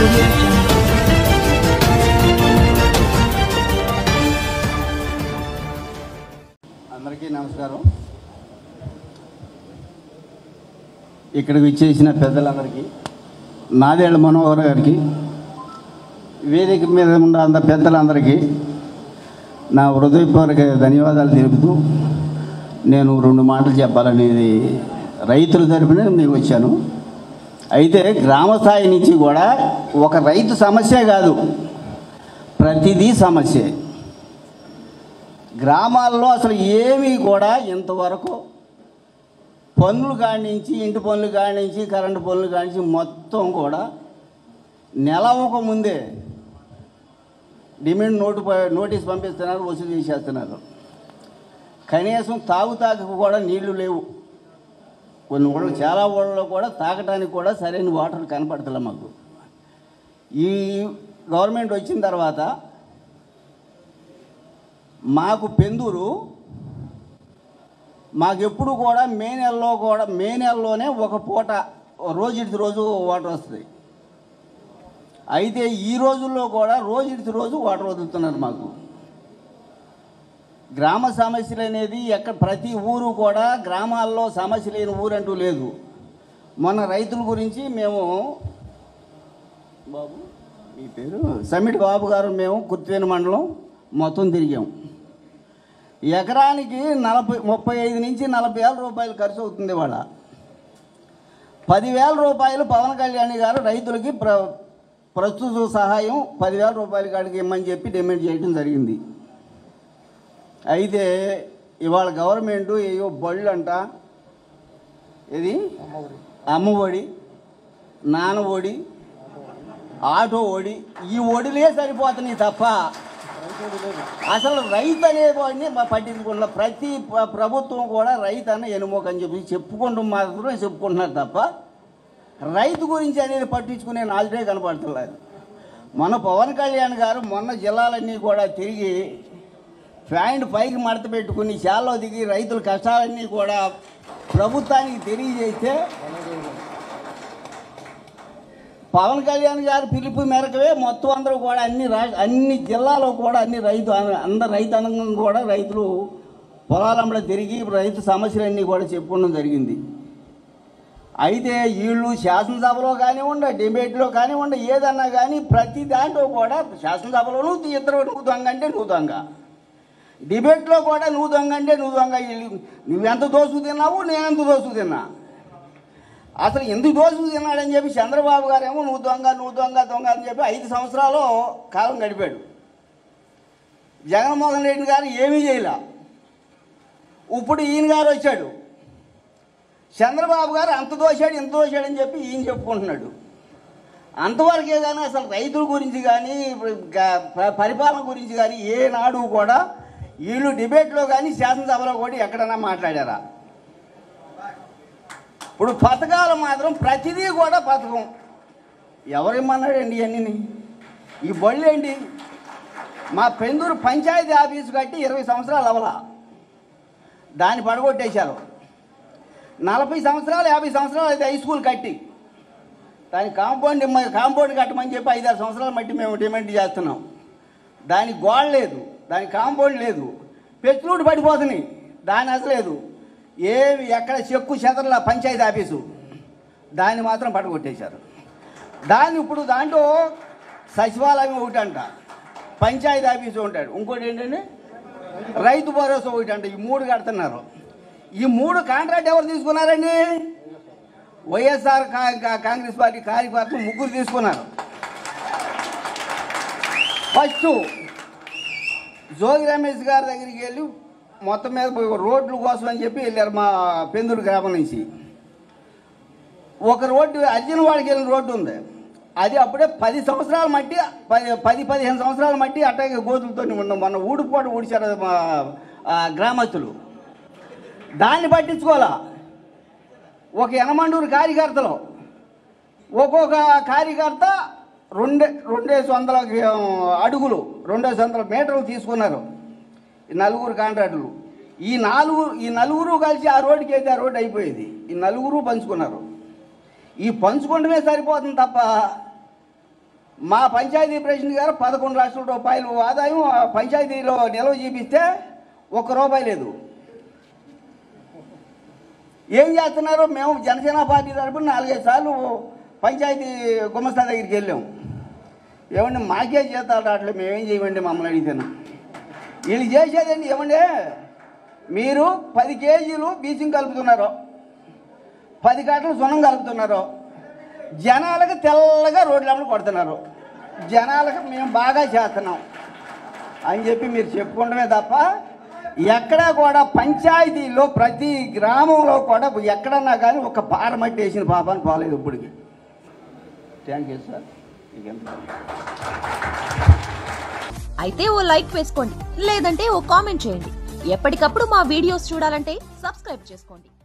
audio jungle. అందరికీ నమస్కారం. ఇక్కడికి విచ్చేసిన పెద్దలందరికీ, నాదేళ్ల మనోహర్ గారికి, వేదిక మీద ఉన్న అంత పెద్దలందరికీ నా హృదయపూర్వక ధన్యవాదాలు తెలుపుతూ నేను 2 మాటలు చెప్పాలనేది రైతుల తరపున నేను వచ్చాను. అయితే గ్రామ స్థాయి నుంచి కూడా ఒక రైతు సమస్య కాదు, ప్రతిదీ సమస్య. గ్రామాల్లో అసలు ఏమీ కూడా ఇంతవరకు పనులు కానించి, ఇంటి పనులు కానించి, కరెంటు పనులు కానించి మొత్తం కూడా నెలవక ముందే డిమాండ్ నోటీస్ పంపిస్తున్నారు, వసూలు చేసేస్తున్నారు. కనీసం తాగుతాకు కూడా నీళ్లు లేవు. కొన్ని ఊళ్ళో, చాలా ఊళ్ళలో కూడా తాగటానికి కూడా సరైన వాటర్ కనపడతలే మాకు. ఈ గవర్నమెంట్ వచ్చిన తర్వాత మాకు పెందూరు మాకెప్పుడు కూడా మే నెలలోనే ఒక పూట రోజు వాటర్ వస్తుంది. అయితే ఈ రోజుల్లో కూడా రోజు వాటర్ వదులుతున్నారు మాకు. గ్రామ సమస్యలు అనేది ప్రతి ఊరు కూడా, గ్రామాల్లో సమస్య లేని ఊరంటూ లేదు. మొన్న రైతుల గురించి మేము, బాబు మీ పేరు సమ్మిట్ బాబు గారు, మేము కుర్తివేని మండలం మొత్తం తిరిగాం. ఎకరానికి 35 నుంచి 40 వేల రూపాయలు ఖర్చు అవుతుంది. వాళ్ళ 10,000 రూపాయలు పవన్ కళ్యాణ్ గారు రైతులకి ప్రస్తుత సహాయం 10,000 రూపాయల కాడికి ఇమ్మని చెప్పి డిమాండ్ చేయడం జరిగింది. అయితే ఇవాళ గవర్నమెంట్ ఏవో బళ్ళు అంట, ఇది అమ్మఒడి, నాన్న ఒడి, ఆటో ఒడి, ఈ ఒడిలే సరిపోతున్నాయి తప్ప అసలు రైతు అనేవాడిని పట్టించుకున్న ప్రతి ప్రభుత్వం కూడా రైతు అన్న ఎనుమోక అని చెప్పి చెప్పుకుంటున్నారు తప్ప రైతు గురించి అనేది పట్టించుకునే నాలుగే కనపడుతున్నారు. మన పవన్ కళ్యాణ్ గారు మొన్న జిల్లాలన్నీ కూడా తిరిగి ప్యాంట్ పైకి మడత పెట్టుకుని చాలో దిగి రైతుల కష్టాలన్నీ కూడా ప్రభుత్వానికి తెలియజేస్తే, పవన్ కళ్యాణ్ గారు పిలుపు మేరకవే మొత్తం అందరూ కూడా అన్ని జిల్లాలో కూడా అందరు రైతాంగం కూడా రైతులు పొలాలంలో తిరిగి రైతు సమస్యలన్నీ కూడా చెప్పుకోవడం జరిగింది. అయితే వీళ్ళు శాసనసభలో కానివ్వండి, డిబేట్లో కానివ్వండి, ఏదన్నా కానీ ప్రతి దాంట్లో కూడా శాసనసభలోనూ నువ్వు దొంగ అంటే నువ్వు దొంగ, డిబేట్లో కూడా నువ్వు దొంగ అంటే నువ్వు దొంగ. నువ్వెంత దోసు తిన్నావు, నేనెంత దోసు తిన్నా, అసలు ఎందుకు దోసు తిన్నాడని చెప్పి చంద్రబాబు గారు ఏమో నువ్వు దొంగ అని చెప్పి 5 సంవత్సరాలు కాలం గడిపాడు. జగన్మోహన్ రెడ్డి గారు ఏమీ చేయలే. ఇప్పుడు ఈయన గారు వచ్చాడు, చంద్రబాబు గారు అంత దోశాడు ఇంత దోశాడని చెప్పి ఈయన చెప్పుకుంటున్నాడు. అంతవరకే కానీ అసలు రైతుల గురించి కానీ పరిపాలన గురించి కానీ ఏనాడు కూడా వీళ్ళు డిబేట్లో కానీ శాసనసభలో కూడా ఎక్కడైనా మాట్లాడారా? ఇప్పుడు పథకాలు మాత్రం ప్రతిదీ కూడా పథకం. ఎవరేమన్నాడండి ఇవన్నీ? ఈ బళ్ళు ఏంటి? మా పెందూరు పంచాయతీ ఆఫీసు కట్టి 20 సంవత్సరాలు అవలా, దాన్ని పడగొట్టేశారు. 40 సంవత్సరాలు 50 సంవత్సరాలు అయితే హై స్కూల్ కట్టి దాని కాంపౌండ్ కట్టమని చెప్పి 5-6 సంవత్సరాల మట్టి మేము డిమాండ్ చేస్తున్నాం. దానికి గోడ లేదు, దానికి కాంపౌండ్ లేదు, పెచ్చులూటు పడిపోతున్నాయి, దాని అసలు లేదు. ఏమి ఎక్కడ చెక్కు చెదరల పంచాయతీ ఆఫీసు, దాన్ని మాత్రం పడగొట్టేశారు. ఇప్పుడు దాంట్లో సచివాలయం ఒకటి అంట, పంచాయతీ ఆఫీసు ఉంటాడు, ఇంకోటి ఏంటంటే రైతు భరోసా ఒకటి అంట. ఈ 3 కడుతున్నారు. ఈ 3 కాంట్రాక్ట్ ఎవరు తీసుకున్నారండి? వైఎస్ఆర్ కాంగ్రెస్ పార్టీ కార్యకర్తలు 3 తీసుకున్నారు. ఫస్ట్ జోగి రమేష్ గారి దగ్గరికి వెళ్ళి మొత్తం మీద రోడ్ల కోసం అని చెప్పి వెళ్ళారు. మా పెందూరు గ్రామం నుంచి ఒక రోడ్డు, అర్జునవాడికి వెళ్ళిన రోడ్డు ఉంది, అది అప్పుడే 10 సంవత్సరాల మట్టి, 10-15 సంవత్సరాల మట్టి అట్టాగే గోతులతో ఉన్నాం. మొన్న ఊడిపోటు ఊడిచారు మా గ్రామస్తులు, దాన్ని పట్టించుకోవాలా. ఒక ఎనమండూరు కార్యకర్తలు ఒక్కొక్క కార్యకర్త 200 అడుగులు 200 మీటర్లు తీసుకున్నారు. 4 కాంట్రాక్టులు. ఈ నలుగురు కలిసి ఆ రోడ్డుకి అయితే ఆ రోడ్డు అయిపోయేది. ఈ నలుగురు పంచుకున్నారు. ఈ పంచుకోవడమే సరిపోతుంది తప్ప మా పంచాయతీ ప్రెసిడెంట్ గారు 11 లక్షల రూపాయలు ఆదాయం పంచాయతీలో నిల్వ చూపిస్తే ₹1 లేదు. ఏం చేస్తున్నారు? మేము జనసేన పార్టీ తరపున 4-5 సార్లు పంచాయతీ గుమస్తా దగ్గరికి వెళ్ళాం. ఏమండి మాకే జీతాలు రావట్లేదు, మేమేం చేయమండి మమ్మల్ని అడిగితేనా? వీళ్ళు చేసేదండి ఏమండి, మీరు 10 కేజీలు బీచింగ్ కలుపుతున్నారు, 10 కట్టలు సున్నం కలుపుతున్నారు, జనాలకు తెల్లగా రోడ్లమ్మలు కొడుతున్నారు, జనాలకు మేము బాగా చేస్తున్నాం అని చెప్పి మీరు చెప్పుకుంటమే తప్ప ఎక్కడా కూడా పంచాయతీలో ప్రతి గ్రామంలో కూడా ఎక్కడన్నా కానీ ఒక పారమట్టి వేసిన పాపాన్ని పోలేదు ఇప్పటికి. Thank you sir. అయితే ఓ లైక్ వేసుకోండి, లేదంటే ఓ కామెంట్ చేయండి. ఎప్పటికప్పుడు మా వీడియోస్ చూడాలంటే సబ్స్క్రైబ్ చేసుకోండి.